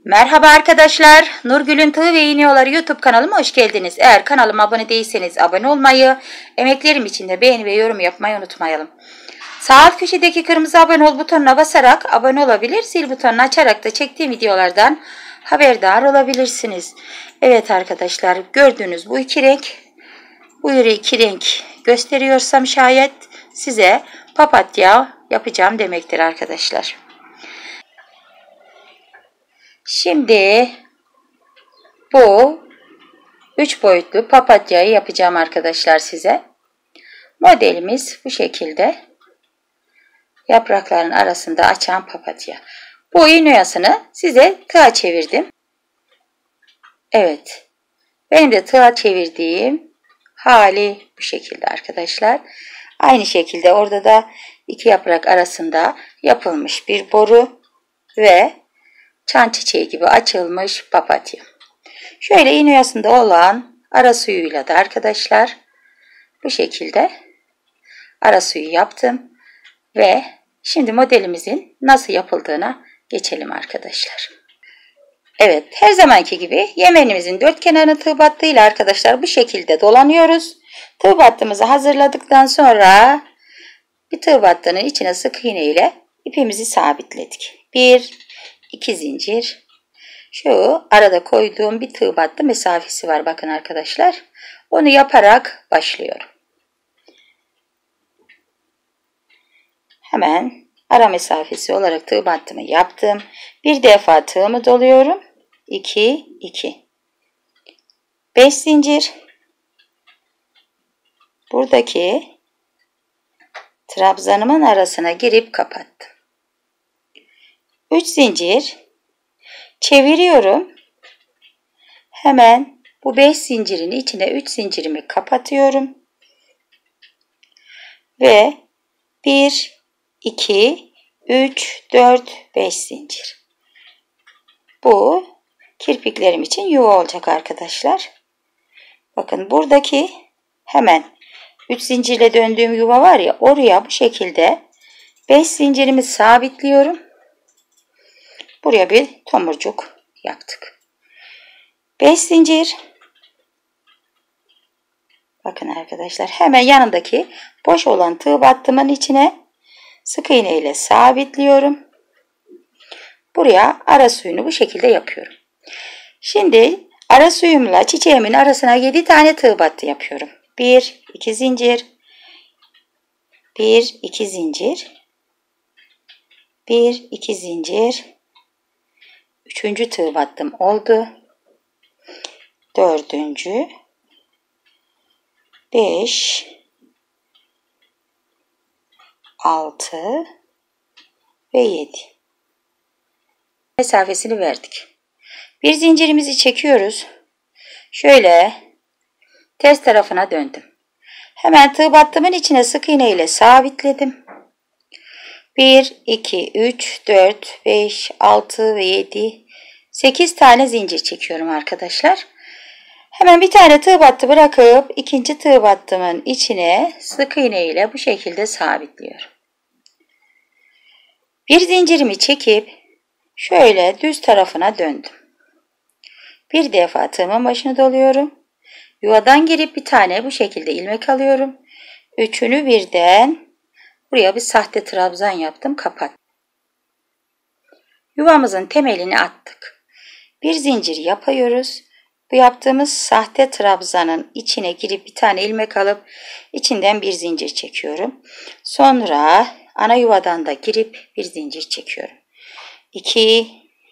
Merhaba arkadaşlar, Nurgül'ün Tığ ve İğne Yolları YouTube kanalıma hoş geldiniz. Eğer kanalıma abone değilseniz abone olmayı, emeklerim için de beğeni ve yorum yapmayı unutmayalım. Sağ alt köşedeki kırmızı abone ol butonuna basarak abone olabilir, zil butonunu açarak da çektiğim videolardan haberdar olabilirsiniz. Evet arkadaşlar, gördüğünüz bu iki renk gösteriyorsam şayet size papatya yapacağım demektir arkadaşlar. Şimdi bu 3 boyutlu papatyayı yapacağım arkadaşlar size. Modelimiz bu şekilde. Yaprakların arasında açan papatya. Bu iğne oyasını size tığa çevirdim. Evet. Benim de tığa çevirdiğim hali bu şekilde arkadaşlar. Aynı şekilde orada da iki yaprak arasında yapılmış bir boru ve çan çiçeği gibi açılmış papatya. Şöyle iğne oyasında olan ara suyuyla da arkadaşlar bu şekilde ara suyu yaptım ve şimdi modelimizin nasıl yapıldığına geçelim arkadaşlar. Evet, her zamanki gibi yemenimizin dört kenarını tığ battığıyla arkadaşlar bu şekilde dolanıyoruz. Tığ battığımızı hazırladıktan sonra bir tığ battığının içine sık iğne ile ipimizi sabitledik. 1-2 zincir. Şu arada koyduğum bir tığ battı mesafesi var bakın arkadaşlar. Onu yaparak başlıyorum. Hemen ara mesafesi olarak tığ battımı yaptım. Bir defa tığımı doluyorum. 2 5 zincir. Buradaki trabzanımın arasına girip kapattım. 3 zincir çeviriyorum. Hemen bu 5 zincirin içine 3 zincirimi kapatıyorum. Ve 1 2 3 4 5 zincir. Bu kirpiklerim için yuva olacak arkadaşlar. Bakın buradaki hemen 3 zincirle döndüğüm yuva var ya, oraya bu şekilde 5 zincirimi sabitliyorum. Buraya bir tomurcuk yaptık. 5 zincir. Bakın arkadaşlar, hemen yanındaki boş olan tığ battımın içine sık iğne ile sabitliyorum. Buraya ara suyunu bu şekilde yapıyorum. Şimdi ara suyumla çiçeğimin arasına 7 tane tığ battı yapıyorum. 1-2 zincir. 1-2 zincir. 1-2 zincir. Üçüncü tığ battım oldu. Dördüncü. 5 6 ve 7 mesafesini verdik. Bir zincirimizi çekiyoruz. Şöyle ters tarafına döndüm. Hemen tığ battımın içine sık iğne ile sabitledim. 1 2 3 4 5 6 ve 7 8 tane zincir çekiyorum arkadaşlar. Hemen bir tane tığ battı bırakıp ikinci tığ battımın içine sık iğne ile bu şekilde sabitliyorum. Bir zincirimi çekip şöyle düz tarafına döndüm. Bir defa tığımın başını doluyorum. Yuvadan girip bir tane bu şekilde ilmek alıyorum. Üçünü birden buraya bir sahte trabzan yaptım, kapattım. Yuvamızın temelini attık. Bir zincir yapıyoruz. Bu yaptığımız sahte trabzanın içine girip bir tane ilmek alıp içinden bir zincir çekiyorum. Sonra ana yuvadan da girip bir zincir çekiyorum. 2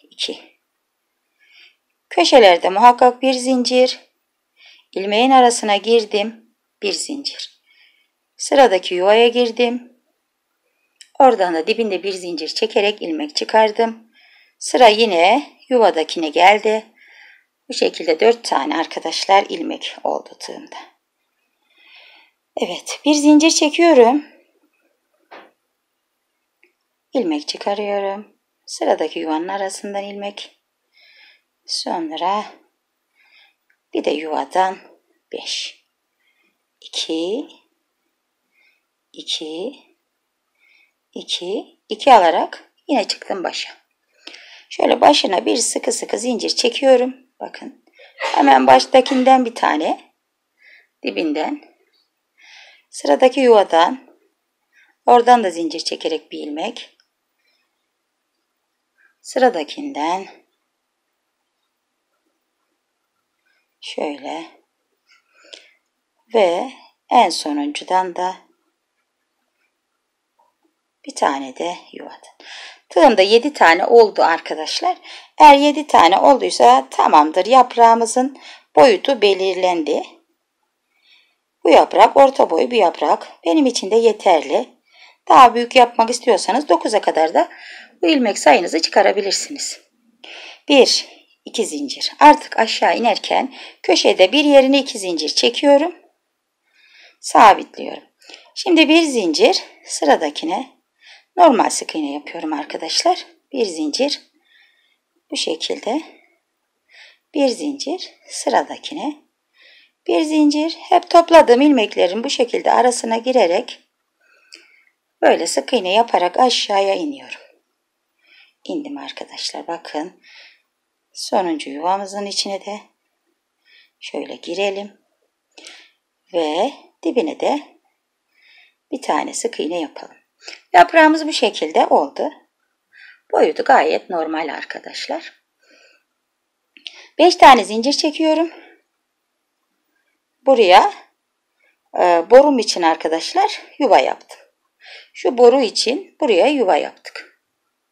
köşelerde muhakkak bir zincir. İlmeğin arasına girdim, bir zincir. Sıradaki yuvaya girdim. Oradan da dibinde bir zincir çekerek ilmek çıkardım. Sıra yine yuvadakine geldi. Bu şekilde 4 tane arkadaşlar ilmek oldu tığımda. Evet, bir zincir çekiyorum. İlmek çıkarıyorum. Sıradaki yuvanın arasından ilmek. Sonra bir de yuvadan 5. 2 alarak yine çıktım başa. Şöyle başına bir sıkı sıkı zincir çekiyorum. Bakın. Hemen baştakinden bir tane. Dibinden. Sıradaki yuvadan. Oradan da zincir çekerek bir ilmek. Sıradakinden. Şöyle. Ve en sonuncudan da bir tane de yuvadan. Tığımda 7 tane oldu arkadaşlar. Eğer 7 tane olduysa tamamdır. Yaprağımızın boyutu belirlendi. Bu yaprak orta boy bir yaprak. Benim için de yeterli. Daha büyük yapmak istiyorsanız 9'a kadar da bu ilmek sayınızı çıkarabilirsiniz. 1, 2 zincir. Artık aşağı inerken köşede bir yerine 2 zincir çekiyorum. Sabitliyorum. Şimdi bir zincir sıradakine normal sık iğne yapıyorum arkadaşlar. Bir zincir bu şekilde. Bir zincir sıradakine. Bir zincir. Hep topladığım ilmeklerin bu şekilde arasına girerek böyle sık iğne yaparak aşağıya iniyorum. İndim arkadaşlar. Bakın. Sonuncu yuvamızın içine de şöyle girelim. Ve dibine de bir tane sık iğne yapalım. Yaprağımız bu şekilde oldu. Boyutu gayet normal arkadaşlar. 5 tane zincir çekiyorum. Buraya borum için arkadaşlar yuva yaptım. Şu boru için buraya yuva yaptık.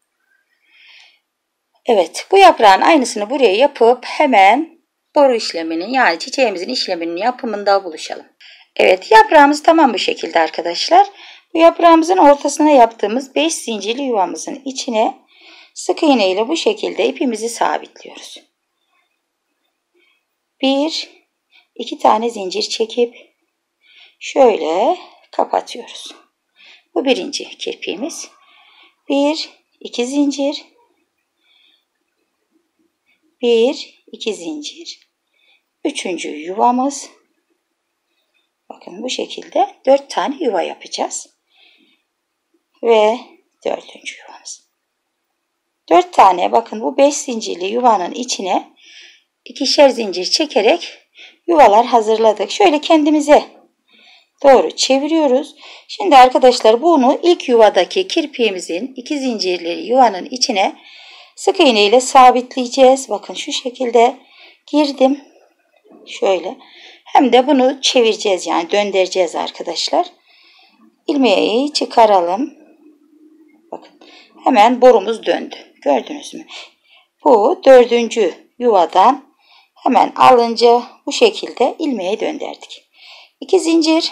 Evet, bu yaprağın aynısını buraya yapıp hemen boru işleminin yani çiçeğimizin işleminin yapımında buluşalım. Evet, yaprağımız tamam bu şekilde arkadaşlar. Bu yaprağımızın ortasına yaptığımız 5 zincirli yuvamızın içine sık iğne ile bu şekilde ipimizi sabitliyoruz. 1, 2 tane zincir çekip şöyle kapatıyoruz. Bu birinci kirpiğimiz. 1, 2 zincir. 1, 2 zincir. Üçüncü yuvamız. Bakın bu şekilde 4 tane yuva yapacağız. Ve dördüncü yuvamız. 4 tane bakın bu 5 zincirli yuvanın içine ikişer zincir çekerek yuvalar hazırladık. Şöyle kendimize doğru çeviriyoruz. Şimdi arkadaşlar bunu ilk yuvadaki kirpiğimizin 2 zincirli yuvanın içine sık iğne ile sabitleyeceğiz. Bakın şu şekilde girdim. Şöyle. Hem de bunu çevireceğiz yani döndüreceğiz arkadaşlar. İlmeği çıkaralım. Bakın hemen borumuz döndü. Gördünüz mü? Bu dördüncü yuvadan hemen alınca bu şekilde ilmeği döndürdük. 2 zincir.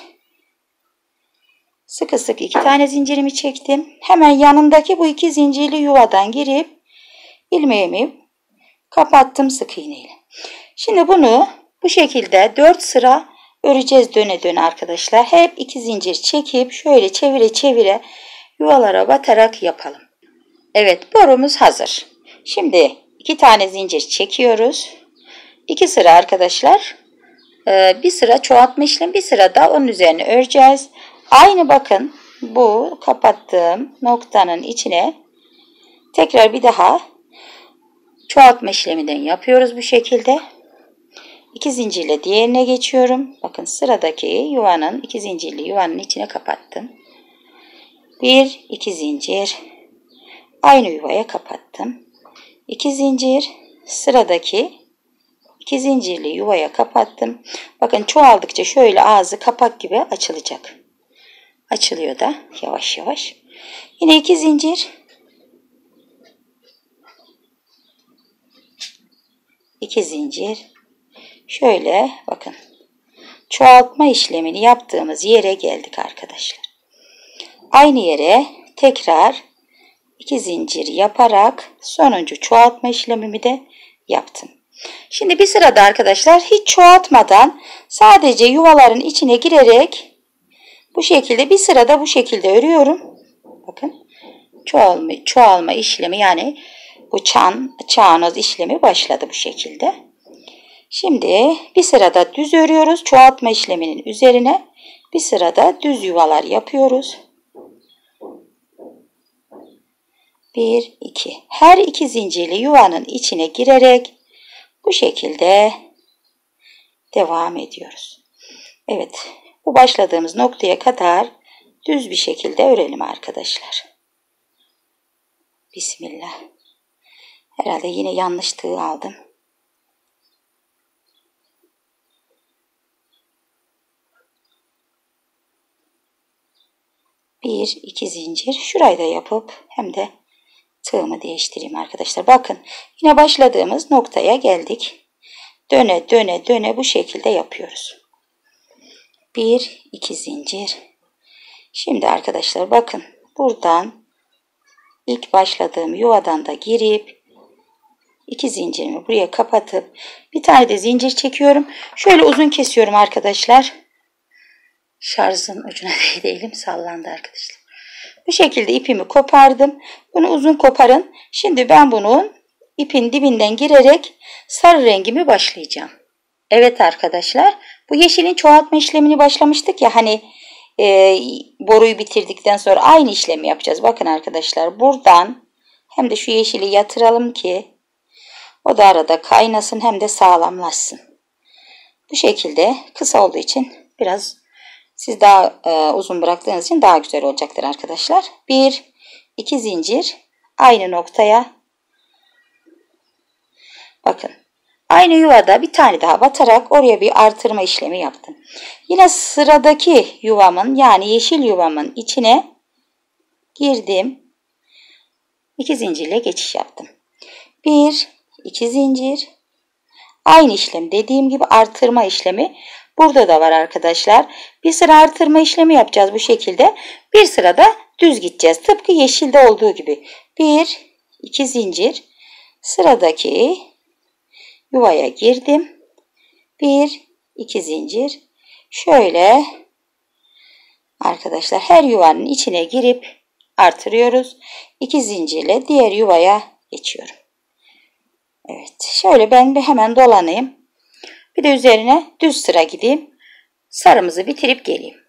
Sıkı sık 2 tane zincirimi çektim. Hemen yanındaki bu 2 zincirli yuvadan girip ilmeğimi kapattım sık iğneyle. Şimdi bunu bu şekilde 4 sıra öreceğiz döne döne arkadaşlar. Hep 2 zincir çekip şöyle çevire çevire yuvalara batarak yapalım. Evet, borumuz hazır. Şimdi 2 tane zincir çekiyoruz. 2 sıra arkadaşlar. Bir sıra çoğaltma işlemi, bir sıra da onun üzerine öreceğiz. Aynı bakın bu kapattığım noktanın içine tekrar bir daha çoğaltma işleminden yapıyoruz bu şekilde. 2 zincirle diğerine geçiyorum. Bakın sıradaki yuvanın 2 zincirli yuvanın içine kapattım. 1, 2 zincir. Aynı yuvaya kapattım. 2 zincir. Sıradaki 2 zincirli yuvaya kapattım. Bakın çoğaldıkça şöyle ağzı kapak gibi açılacak. Açılıyor da yavaş yavaş. Yine 2 zincir. 2 zincir. Şöyle bakın. Çoğaltma işlemini yaptığımız yere geldik arkadaşlar. Aynı yere tekrar 2 zincir yaparak sonuncu çoğaltma işlemimi de yaptım. Şimdi bir sırada arkadaşlar hiç çoğaltmadan sadece yuvaların içine girerek bu şekilde bir sırada bu şekilde örüyorum. Bakın çoğalma işlemi yani bu çanoz işlemi başladı bu şekilde. Şimdi bir sırada düz örüyoruz. Çoğaltma işleminin üzerine bir sırada düz yuvalar yapıyoruz. 1, 2. Her iki zincirli yuvanın içine girerek bu şekilde devam ediyoruz. Evet, bu başladığımız noktaya kadar düz bir şekilde örelim arkadaşlar. Bismillah. Herhalde yine yanlış tığ aldım. Bir, iki zincir. Şurayı da yapıp hem de tığımı değiştireyim arkadaşlar. Bakın yine başladığımız noktaya geldik. Döne döne döne bu şekilde yapıyoruz. Bir, iki zincir. Şimdi arkadaşlar bakın buradan ilk başladığım yuvadan da girip iki zincirimi buraya kapatıp bir tane de zincir çekiyorum. Şöyle uzun kesiyorum arkadaşlar. Şarjın ucuna değdim, sallandı arkadaşlar. Bu şekilde ipimi kopardım. Bunu uzun koparın. Şimdi ben bunun ipin dibinden girerek sarı rengimi başlayacağım. Evet arkadaşlar, bu yeşilin çoğaltma işlemini başlamıştık ya hani boruyu bitirdikten sonra aynı işlemi yapacağız. Bakın arkadaşlar buradan hem de şu yeşili yatıralım ki o da arada kaynasın hem de sağlamlaşsın. Bu şekilde kısa olduğu için biraz siz daha uzun bıraktığınız için daha güzel olacaktır arkadaşlar. 1, 2 zincir aynı noktaya. Bakın aynı yuvada bir tane daha batarak oraya bir artırma işlemi yaptım. Yine sıradaki yuvamın yani yeşil yuvamın içine girdim. 2 zincirle geçiş yaptım. 1, 2 zincir. Aynı işlem dediğim gibi artırma işlemi burada da var arkadaşlar. Bir sıra artırma işlemi yapacağız bu şekilde. Bir sırada düz gideceğiz. Tıpkı yeşilde olduğu gibi. 1, 2 zincir. Sıradaki yuvaya girdim. 1, 2 zincir. Şöyle arkadaşlar her yuvanın içine girip artırıyoruz. 2 zincirle diğer yuvaya geçiyorum. Evet, şöyle ben bir hemen dolanayım. Bir de üzerine düz sıra gideyim. Sarımızı bitirip geleyim.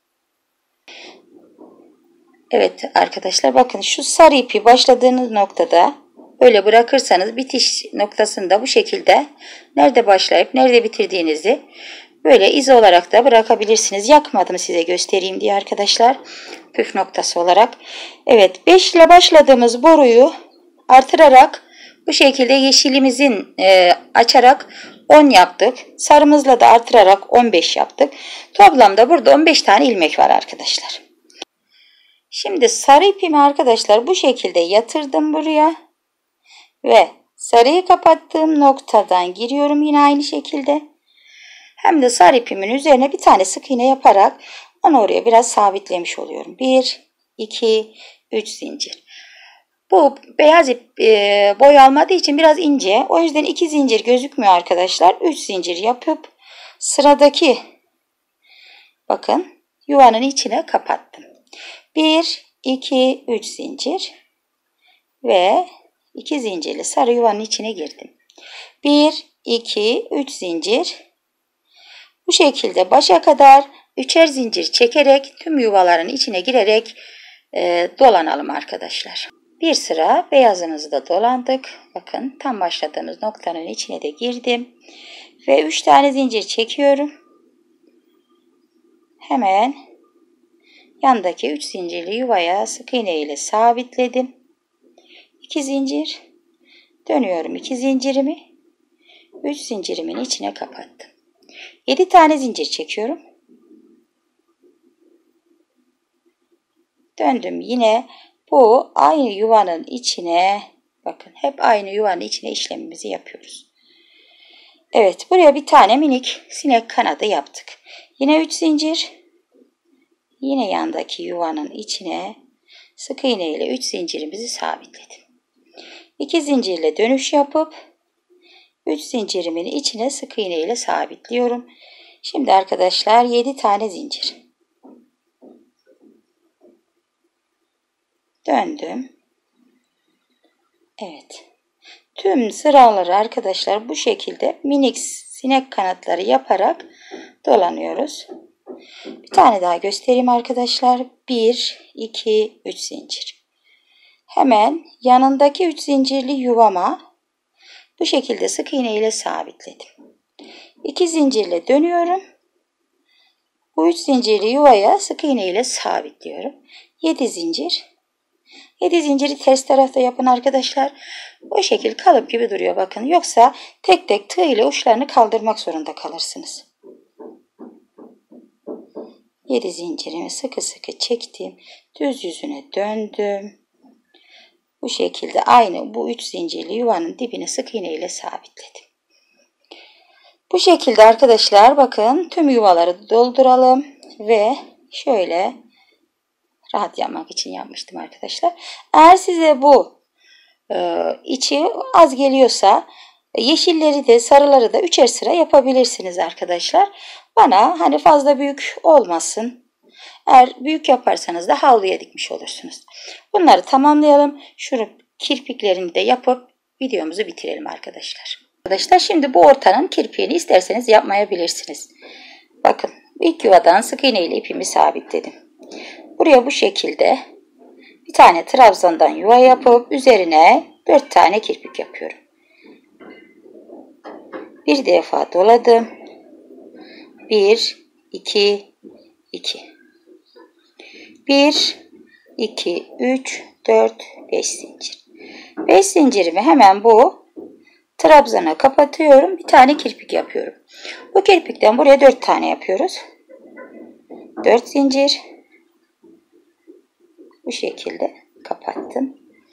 Evet arkadaşlar bakın şu sarı ipi başladığınız noktada böyle bırakırsanız bitiş noktasında bu şekilde nerede başlayıp nerede bitirdiğinizi böyle iz olarak da bırakabilirsiniz. Yakmadım size göstereyim diye arkadaşlar. Püf noktası olarak. Evet 5 ile başladığımız boruyu artırarak bu şekilde yeşilimizin açarak 10 yaptık. Sarımızla da artırarak 15 yaptık. Toplamda burada 15 tane ilmek var arkadaşlar. Şimdi sarı ipimi arkadaşlar bu şekilde yatırdım buraya. Ve sarıyı kapattığım noktadan giriyorum yine aynı şekilde. Hem de sarı ipimin üzerine bir tane sık iğne yaparak onu oraya biraz sabitlemiş oluyorum. 1, 2, 3 zincir. Bu beyaz ip boy almadığı için biraz ince. O yüzden 2 zincir gözükmüyor arkadaşlar. 3 zincir yapıp sıradaki bakın yuvanın içine kapattım. 1, 2, 3 zincir ve 2 zincirli sarı yuvanın içine girdim. 1, 2, 3 zincir. Bu şekilde başa kadar 3'er zincir çekerek tüm yuvaların içine girerek dolanalım arkadaşlar. Bir sıra beyazımızı da dolandık. Bakın tam başladığımız noktanın içine de girdim. Ve 3 tane zincir çekiyorum. Hemen yandaki 3 zincirli yuvaya sık iğne ile sabitledim. 2 zincir. Dönüyorum 2 zincirimi. 3 zincirimin içine kapattım. 7 tane zincir çekiyorum. Döndüm yine. Bu aynı yuvanın içine bakın hep aynı yuvanın içine işlemimizi yapıyoruz. Evet buraya bir tane minik sinek kanadı yaptık. Yine 3 zincir. Yine yandaki yuvanın içine sık iğne ile 3 zincirimizi sabitledim. 2 zincirle dönüş yapıp 3 zincirimin içine sık iğne ile sabitliyorum. Şimdi arkadaşlar 7 tane zincir. Döndüm. Evet. Tüm sıraları arkadaşlar bu şekilde minik sinek kanatları yaparak dolanıyoruz. Bir tane daha göstereyim arkadaşlar. 1, 2, 3 zincir. hemen yanındaki 3 zincirli yuvama bu şekilde sık iğne ile sabitledim. 2 zincirle dönüyorum. Bu 3 zincirli yuvaya sık iğne ile sabitliyorum. 7 zincir. 7 zinciri ters tarafta yapın arkadaşlar. Bu şekil kalıp gibi duruyor bakın. Yoksa tek tek tığ ile uçlarını kaldırmak zorunda kalırsınız. 7 zincirimi sıkı sıkı çektim. Düz yüzüne döndüm. Bu şekilde aynı bu 3 zincirli yuvanın dibine sık iğne ile sabitledim. Bu şekilde arkadaşlar bakın tüm yuvaları dolduralım ve şöyle rahat yapmak için yapmıştım arkadaşlar. Eğer size bu içi az geliyorsa yeşilleri de sarıları da 3'er sıra yapabilirsiniz arkadaşlar. Bana hani fazla büyük olmasın. Eğer büyük yaparsanız da havluya dikmiş olursunuz. Bunları tamamlayalım. Şu kirpiklerini de yapıp videomuzu bitirelim arkadaşlar. Arkadaşlar şimdi bu ortanın kirpiğini isterseniz yapmayabilirsiniz. Bakın ilk yuvadan sık iğne ile ipimi sabitledim. Buraya bu şekilde bir tane trabzandan yuva yapıp üzerine 4 tane kirpik yapıyorum. Bir defa doladım. 1, 2, 2. 1, 2, 3, 4, 5 zincir. 5 zincirimi hemen bu trabzana kapatıyorum. Bir tane kirpik yapıyorum. Bu kirpikten buraya 4 tane yapıyoruz. 4 zincir. Bu şekilde kapattım.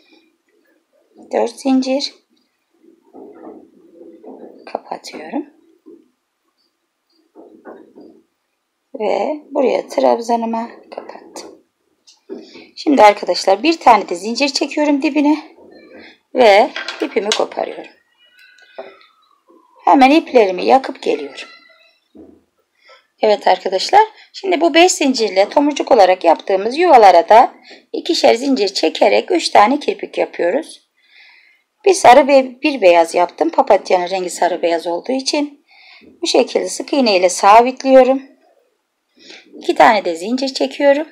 4 zincir. Kapatıyorum. Ve buraya trabzanıma kapattım. Şimdi arkadaşlar bir tane de zincir çekiyorum dibine. Ve ipimi koparıyorum. Hemen iplerimi yakıp geliyorum. Evet arkadaşlar. Şimdi bu 5 zincirle tomurcuk olarak yaptığımız yuvalara da 2'şer zincir çekerek 3 tane kirpik yapıyoruz. Bir sarı ve bir beyaz yaptım. Papatyanın rengi sarı beyaz olduğu için. Bu şekilde sık iğne ile sabitliyorum. 2 tane de zincir çekiyorum.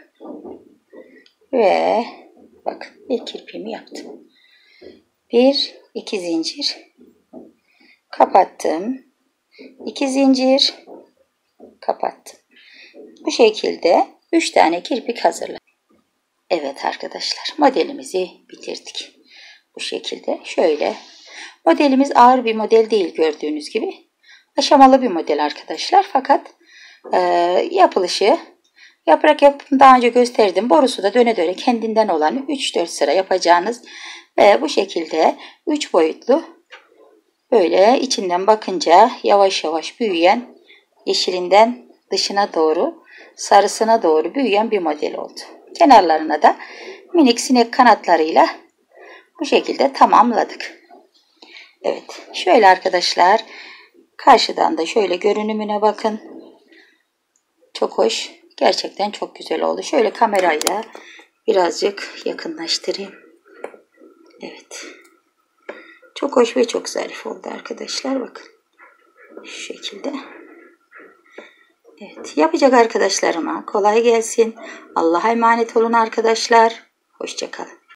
Ve bakın bir kirpiğimi yaptım. 1, 2 zincir. Kapattım. 2 zincir. Kapattım. Bu şekilde 3 tane kirpik hazırladım. Evet arkadaşlar modelimizi bitirdik. Bu şekilde şöyle. Modelimiz ağır bir model değil gördüğünüz gibi. Aşamalı bir model arkadaşlar. Fakat yapılışı yaprak yapımı daha önce gösterdim. Borusu da döne döne kendinden olan 3-4 sıra yapacağınız ve bu şekilde 3 boyutlu böyle içinden bakınca yavaş yavaş büyüyen yeşilinden dışına doğru sarısına doğru büyüyen bir model oldu. Kenarlarına da minik sinek kanatlarıyla bu şekilde tamamladık. Evet şöyle arkadaşlar karşıdan da şöyle görünümüne bakın. Çok hoş. Gerçekten çok güzel oldu. Şöyle kamerayla birazcık yakınlaştırayım. Evet. Çok hoş ve çok zarif oldu arkadaşlar. Bakın. Şu şekilde. Evet. Yapacak arkadaşlarıma kolay gelsin. Allah'a emanet olun arkadaşlar. Hoşça kalın.